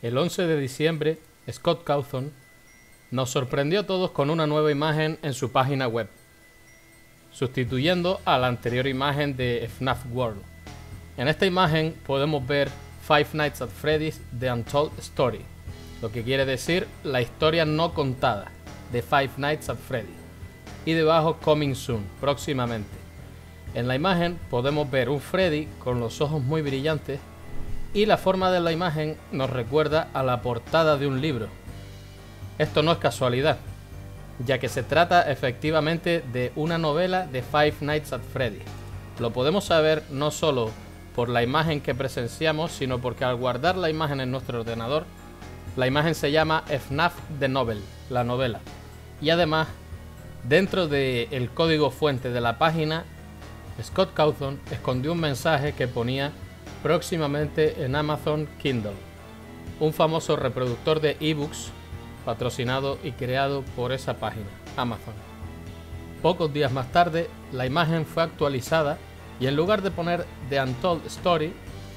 El 11 de diciembre, Scott Cawthon nos sorprendió a todos con una nueva imagen en su página web, sustituyendo a la anterior imagen de FNAF World. En esta imagen podemos ver Five Nights at Freddy's The Untold Story, lo que quiere decir la historia no contada de Five Nights at Freddy's, y debajo Coming Soon, próximamente. En la imagen podemos ver un Freddy con los ojos muy brillantes y la forma de la imagen nos recuerda a la portada de un libro. Esto no es casualidad, ya que se trata efectivamente de una novela de Five Nights at Freddy's. Lo podemos saber no solo por la imagen que presenciamos, sino porque al guardar la imagen en nuestro ordenador, la imagen se llama FNAF The Novel, la novela. Y además, dentro del código fuente de la página, Scott Cawthon escondió un mensaje que ponía próximamente en Amazon Kindle, un famoso reproductor de ebooks patrocinado y creado por esa página, Amazon. Pocos días más tarde, la imagen fue actualizada y en lugar de poner The Untold Story,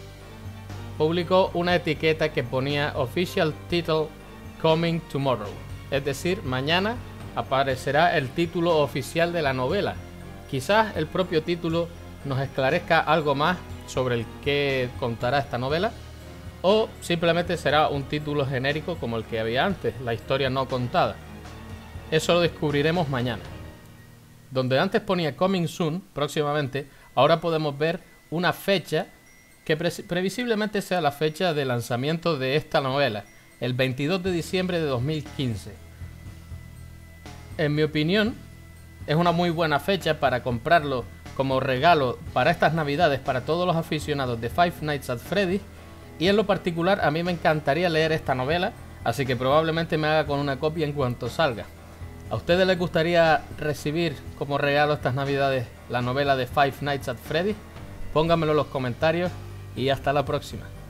publicó una etiqueta que ponía Official Title Coming Tomorrow, es decir, mañana aparecerá el título oficial de la novela. Quizás el propio título nos esclarezca algo más sobre el que contará esta novela, o simplemente será un título genérico como el que había antes, la historia no contada. Eso lo descubriremos mañana. Donde antes ponía Coming Soon, próximamente, ahora podemos ver una fecha que previsiblemente sea la fecha de lanzamiento de esta novela, el 22 de diciembre de 2015. En mi opinión, es una muy buena fecha para comprarlo como regalo para estas navidades para todos los aficionados de Five Nights at Freddy's, y en lo particular a mí me encantaría leer esta novela, así que probablemente me haga con una copia en cuanto salga. ¿A ustedes les gustaría recibir como regalo estas navidades la novela de Five Nights at Freddy's? Pónganmelo en los comentarios y hasta la próxima.